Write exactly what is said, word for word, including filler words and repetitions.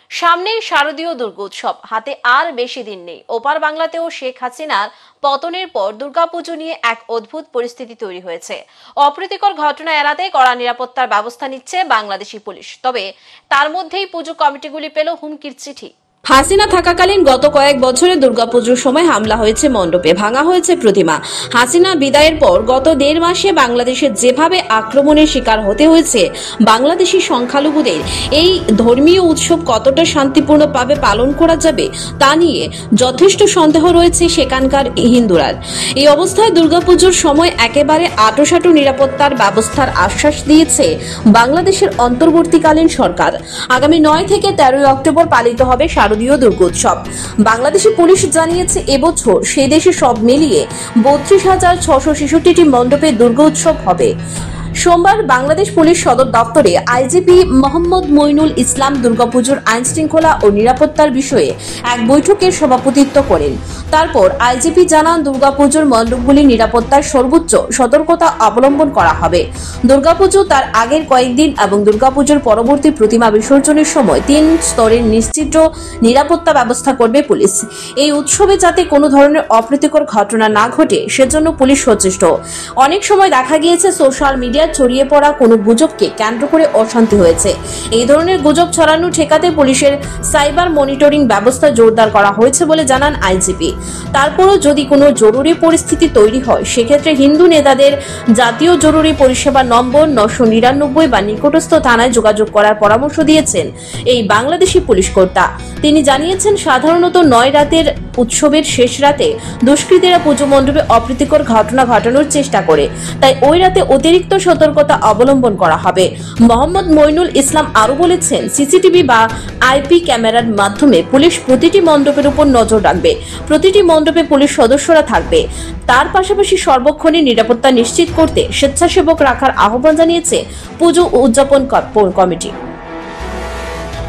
সামনেই শারদীয় দুর্গোৎসব, হাতে আর বেশি দিন নেই। ওপার বাংলাতেও শেখ হাসিনার পতনের পর দুর্গাপুজো নিয়ে এক অদ্ভুত পরিস্থিতি তৈরি হয়েছে। অপ্রীতিকর ঘটনা এড়াতে কড়া নিরাপত্তার ব্যবস্থা নিচ্ছে বাংলাদেশি পুলিশ। তবে তার মধ্যেই পুজো কমিটিগুলি পেল হুমকির চিঠি। হাসিনা থাকাকালীন গত কয়েক বছরে দুর্গাপুজোর সময় হামলা হয়েছে মণ্ডপে, ভাঙা হয়েছে প্রতিমা। হাসিনা বিদায়ের পর গত দেড় মাসে বাংলাদেশে যেভাবে আক্রমণের শিকার হতে হয়েছে বাংলাদেশি সংখ্যালঘুদের, এই ধর্মীয় উৎসব কতটা শান্তিপূর্ণভাবে পালন করা যাবে তা নিয়ে যথেষ্ট সন্দেহ রয়েছে সেখানকার হিন্দুরার। এই অবস্থায় দুর্গাপুজোর সময় একেবারে আঁটোসাঁটো নিরাপত্তার ব্যবস্থার আশ্বাস দিয়েছে বাংলাদেশের অন্তর্বর্তীকালীন সরকার। আগামী নয় থেকে তেরোই অক্টোবর পালিত হবে শারদীয় দুর্গোৎসব। বাংলাদেশি পুলিশ জানিয়েছে এবছর সেই দেশে সব মিলিয়ে বত্রিশ হাজার ছশো ছেষট্টিটি মণ্ডপে দুর্গোৎসব হবে। সোমবার বাংলাদেশ পুলিশ সদর দপ্তরে আইজিপি মোহাম্মদ মইনুল ইসলাম দুর্গাপুজোর আইন শৃঙ্খলা ও নিরাপত্তার বিষয়ে এক বৈঠকের সভাপতিত্ব করেন। তারপর আইজিপি জানান, দুর্গাপুজোর মণ্ডপগুলির নিরাপত্তার সর্বোচ্চ সতর্কতা অবলম্বন করা হবে। দুর্গাপুজো তার আগের কয়েকদিন এবং দুর্গাপুজোর পরবর্তী প্রতিমা বিসর্জনের সময় তিন স্তরের নিশ্চিত নিরাপত্তা ব্যবস্থা করবে পুলিশ। এই উৎসবে যাতে কোনো ধরনের অপ্রীতিকর ঘটনা না ঘটে সেজন্য পুলিশ সচেষ্ট। অনেক সময় দেখা গিয়েছে সোশ্যাল মিডিয়া ছড়িয়ে পড়া কোনো গুজবকে কেন্দ্র করে অশান্তি হয়েছে। এই ধরনের গুজব ছড়ানো ঠেকাতে পুলিশের সাইবার মনিটরিং ব্যবস্থা জোরদার করা হয়েছে বলে জানান আইজিপি। তারপরও যদি কোনো জরুরি পরিস্থিতি তৈরি হয় সেক্ষেত্রে হিন্দু নেতাদের জাতীয় জরুরি পরিষেবা নম্বর নশো নিরানব্বই বা নিকটস্থ থানায় যোগাযোগ করার পরামর্শ দিয়েছেন এই বাংলাদেশি পুলিশ কর্তা। তিনি জানিয়েছেন, সাধারণত নয় রাতের উৎসবের শেষ রাতে দুষ্কৃতীরা পুজো মণ্ডপে অপ্রীতিকর ঘটনা ঘটানোর চেষ্টা করে, তাই ওই রাতে অতিরিক্ত সতর্কতা অবলম্বন করা হবে। মোহাম্মদ মইনুল ইসলাম আরো বলেছেন, সিসিটিভি বা আইপি ক্যামেরার মাধ্যমে পুলিশ প্রতিটি মণ্ডপের উপর নজর রাখবে। প্রতিটি মণ্ডপে পুলিশ সদস্যরা থাকবে। তার পাশাপাশি সর্বক্ষণের নিরাপত্তা নিশ্চিত করতে স্বেচ্ছাসেবক রাখার আহ্বান জানিয়েছে পুজো উদযাপন কমিটি।